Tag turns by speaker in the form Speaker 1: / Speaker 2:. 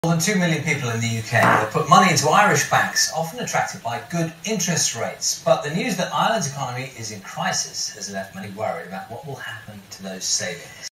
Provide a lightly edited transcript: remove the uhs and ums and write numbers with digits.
Speaker 1: More than 2 million people in the UK have put money into Irish banks, often attracted by good interest rates. But the news that Ireland's economy is in crisis has left many worried about what will happen to those savings.